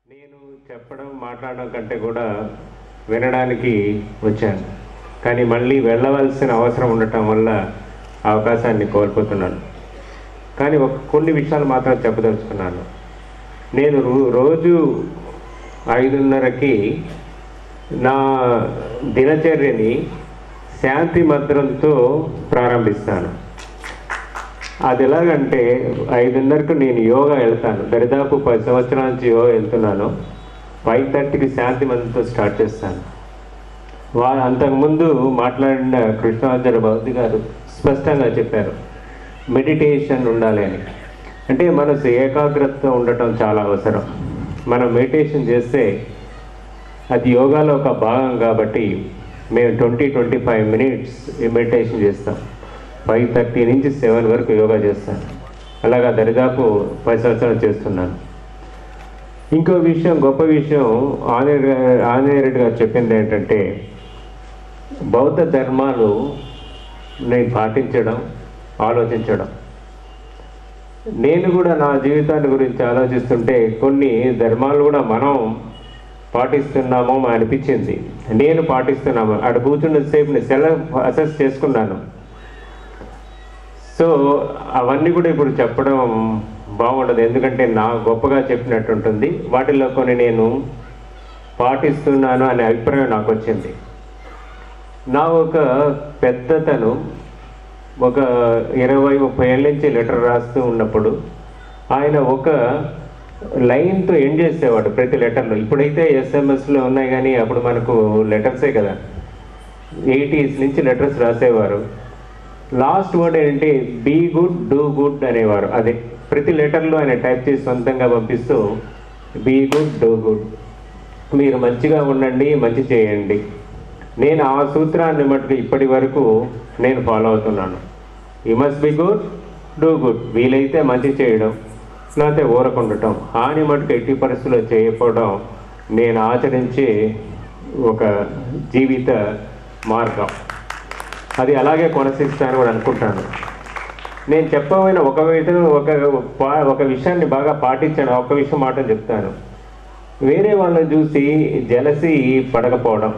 నేను చెప్పడం మాట్లాడడం కంటే కూడా వినడానికి వచ్చాను. కానీ మళ్ళీ వెళ్ళవలసిన అవసరం ఉండటం వల్ల అవకాశాన్ని కోల్పోతున్నాను. కానీ కొన్ని విషయాలు మాత్రం చెప్పదలుచుకున్నాను. నేను రోజు 5:30కి నా దినచర్యని శాంతి మంత్రంతో ప్రారంభిస్తాను. అది ఎలాగంటే 5:30కు నేను యోగా వెళ్తాను. దరిదాపు 10 సంవత్సరాల నుంచి యోగా వెళ్తున్నాను. 5:30కి శాంతి మంత్రంతో స్టార్ట్ చేస్తాను. అంతకుముందు మాట్లాడిన కృష్ణాచార్య బౌద్ధి గారు స్పష్టంగా చెప్పారు, మెడిటేషన్ ఉండాలి అని. అంటే మనసు ఏకాగ్రతతో ఉండటం చాలా అవసరం. మనం మెడిటేషన్ చేస్తే అది యోగాలో ఒక భాగం కాబట్టి మేము 20-25 మినిట్స్ మెడిటేషన్ చేస్తాం. 5:30 నుంచి 7 వరకు యోగా చేస్తాను. అలాగా దరిదాపు 10 సంవత్సరాలు చేస్తున్నాను. ఇంకో విషయం, గొప్ప విషయం ఆంజనేయ రెడ్డి గారు చెప్పింది ఏంటంటే, బౌద్ధ ధర్మాలు నేను పాటించడం, ఆలోచించడం. నేను కూడా నా జీవితాన్ని గురించి ఆలోచిస్తుంటే కొన్ని ధర్మాలు కూడా మనం పాటిస్తున్నామో అనిపించింది. నేను పాటిస్తున్నాము అటు కూర్చున్నసేపు నేను సెల్ఫ్ అసెస్ చేసుకున్నాను. సో అవన్నీ కూడా ఇప్పుడు చెప్పడం బాగుండదు, ఎందుకంటే నా గొప్పగా చెప్పినట్టు ఉంటుంది. వాటిల్లో కొన్ని నేను పాటిస్తున్నాను అనే అభిప్రాయం నాకు వచ్చింది. నా ఒక పెద్దతను ఒక 20-30 ఏళ్ళ నుంచి లెటర్ రాస్తూ ఉన్నప్పుడు ఆయన ఒక లైన్తో ఎండ్ చేసేవాడు ప్రతి లెటర్లో. ఇప్పుడైతే ఎస్ఎంఎస్లో ఉన్నాయి, కానీ అప్పుడు మనకు లెటర్సే కదా. 80s నుంచి లెటర్స్ రాసేవారు. లాస్ట్ వర్డ్ ఏంటి, బీ గుడ్ డూ గుడ్ అనేవారు. అదే ప్రతి లెటర్లో ఆయన టైప్ చేసి సొంతంగా పంపిస్తూ బీ గుడ్ డూ గుడ్, మీరు మంచిగా ఉండండి, మంచి చేయండి. నేను ఆ సూత్రాన్ని మటుకు ఇప్పటి వరకు నేను ఫాలో అవుతున్నాను. You must be good do good. వీలైతే మంచి చేయడం, లేకపోతే ఊరకుండటం. హాని మటుకు ఎట్టి పరిస్థితుల్లో చేయకపోవడం నేను ఆచరించే ఒక జీవిత మార్గం. అది అలాగే కొనసాగిస్తాను కూడా అనుకుంటాను. నేను చెప్పబోయిన ఒక విషయాన్ని బాగా పాటించాను. ఒక విషయం మాట చెప్తాను. వేరే వాళ్ళని చూసి జలసి పడకపోవడం.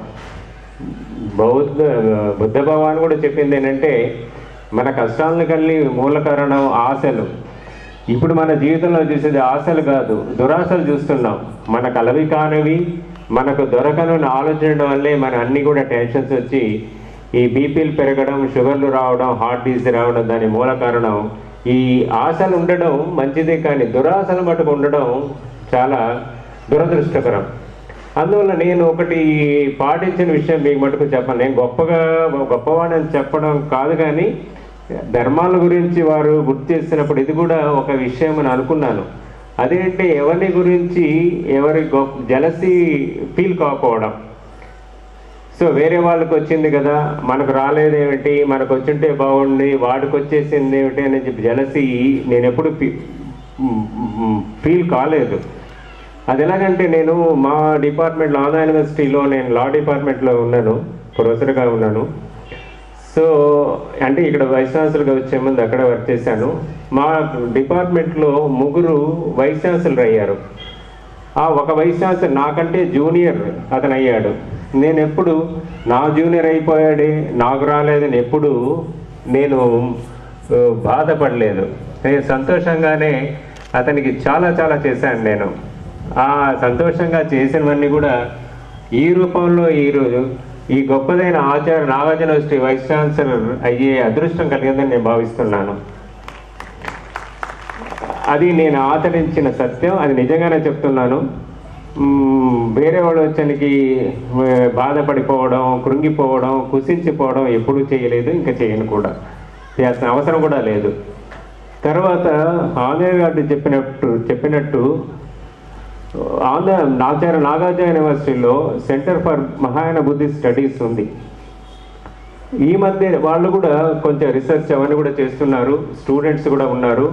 బుద్ధ భగవాన్ కూడా చెప్పింది ఏంటంటే, మన కష్టాలను కలిగి మూల కారణం ఆశలు. ఇప్పుడు మన జీవితంలో చూసేది ఆశలు కాదు, దురాశలు చూస్తున్నాం. మనకు అలవి కానివి, మనకు దొరకని ఆలోచించడం వల్లే మన అన్నీ కూడా టెన్షన్స్ వచ్చి ఈ బీపీలు పెరగడం, షుగర్లు రావడం, హార్ట్ డిసీజ్ రావడం. దాని మూల కారణం ఈ ఆశలు ఉండడం మంచిదే, కానీ దురాశలు మటుకు ఉండడం చాలా దురదృష్టకరం. అందువల్ల నేను ఒకటి పాటించిన విషయం మీకు మటుకు చెప్పాను. నేను గొప్పవాడని చెప్పడం కాదు, కానీ ధర్మాల గురించి వారు గుర్తు చేసినప్పుడు ఇది కూడా ఒక విషయం అని అనుకున్నాను. అదేంటి, ఎవరి గురించి జలసీ ఫీల్ కాకపోవడం. సో వేరే వాళ్ళకి వచ్చింది కదా, మనకు రాలేదేమిటి, మనకు వచ్చింటే బాగుంది, వాడికి వచ్చేసింది ఏమిటి అని చెప్పి జలసీ నేను ఎప్పుడు ఫీల్ కాలేదు. అది ఎలాగంటే, నేను మా డిపార్ట్మెంట్లో ఆంధ్ర యూనివర్సిటీలో నేను లా డిపార్ట్మెంట్లో ఉన్నాను, ప్రొఫెసర్గా ఉన్నాను. సో అంటే ఇక్కడ వైస్ ఛాన్సలర్గా వచ్చే ముందు అక్కడ వర్క్ చేశాను. మా డిపార్ట్మెంట్లో 3 వైస్ ఛాన్సలర్ అయ్యారు. ఆ ఒక వైస్ ఛాన్సలర్ నాకంటే జూనియర్ అతను అయ్యాడు. నేను ఎప్పుడు నా జూనియర్ అయిపోయాడే, నాకు రాలేదని ఎప్పుడు నేను బాధపడలేదు. నేను సంతోషంగానే అతనికి చాలా చాలా చేశాను. నేను ఆ సంతోషంగా చేసినవన్నీ కూడా ఈ రూపంలో ఈరోజు ఈ గొప్పదైన Acharya Nagarjuna university vice chancellor అయ్యే అదృష్టం కలిగిందని నేను భావిస్తున్నాను. అది నేను ఆచరించిన సత్యం, అది నిజంగానే చెప్తున్నాను. వేరే వాళ్ళు వచ్చానికి బాధపడిపోవడం, కృంగిపోవడం, కుసించిపోవడం ఎప్పుడూ చేయలేదు, ఇంకా చేయను కూడా, చేయాల్సిన అవసరం కూడా లేదు. తర్వాత ఆంజనేయ గారు చెప్పినట్టు ఆచార్య నాగార్జున యూనివర్సిటీలో centre for Mahayana Buddhist studies ఉంది. ఈ మధ్య వాళ్ళు కూడా కొంచెం రీసెర్చ్ అవన్నీ కూడా చేస్తున్నారు, స్టూడెంట్స్ కూడా ఉన్నారు.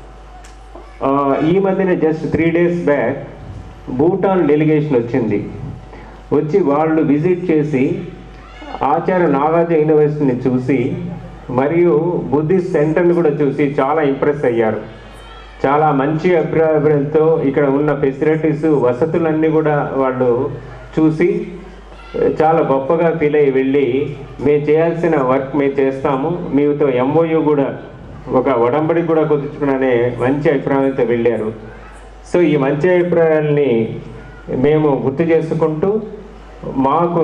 ఈ మధ్యనే just 3 days back Bhutan delegation వచ్చి వాళ్ళు విజిట్ చేసి ఆచార్య నాగార్జున యూనివర్సిటీని చూసి మరియు బుద్ధిస్ట్ సెంటర్ని కూడా చూసి చాలా ఇంప్రెస్ అయ్యారు. చాలా మంచి అభిప్రాయంతో ఇక్కడ ఉన్న ఫెసిలిటీస్ వసతులన్నీ కూడా వాళ్ళు చూసి చాలా గొప్పగా ఫీల్ అయ్యి వెళ్ళి మేము చేయాల్సిన వర్క్ మేము చేస్తాము, మీతో MOU కూడా ఒక ఒడంబడి కూడా కుదుర్చుకునే మంచి అభిప్రాయంతో వెళ్ళారు. సో ఈ మంచి అభిప్రాయాల్ని మేము గుర్తు చేసుకుంటూ మాకు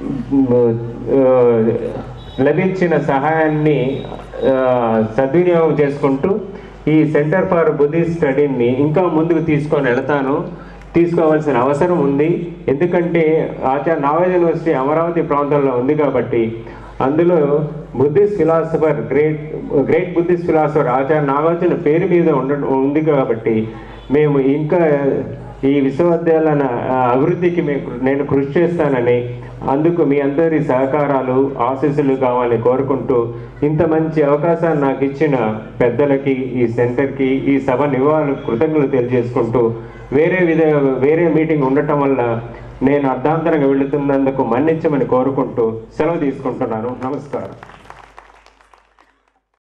లభించిన సహాయాన్ని సద్వినియోగం చేసుకుంటూ ఈ సెంటర్ ఫర్ బుద్ధిస్ట్ స్టడీని ఇంకా ముందుకు తీసుకోవాల్సిన అవసరం ఉంది. ఎందుకంటే ఆచార్య నాగార్జున యూనివర్సిటీ అమరావతి ప్రాంతంలో ఉంది కాబట్టి అందులో Buddhist philosopher great Buddhist philosopher Acharya Nagarjuna పేరు మీద ఉంది కాబట్టి మేము ఇంకా ఈ విశ్వవిద్యాలయ అభివృద్ధికి నేను కృషి చేస్తానని, అందుకు మీ అందరి సహకారాలు ఆశీస్సులు కావాలని కోరుకుంటూ ఇంత మంచి అవకాశాన్ని నాకు ఇచ్చిన పెద్దలకి, ఈ సెంటర్కి, ఈ సభ నివాళులు కృతజ్ఞతలు తెలియజేసుకుంటూ వేరే మీటింగ్ ఉండటం వల్ల నేను అర్ధాంతరంగా వెళుతున్నందుకు మన్నించమని కోరుకుంటూ సెలవు తీసుకుంటున్నాను. నమస్కారం.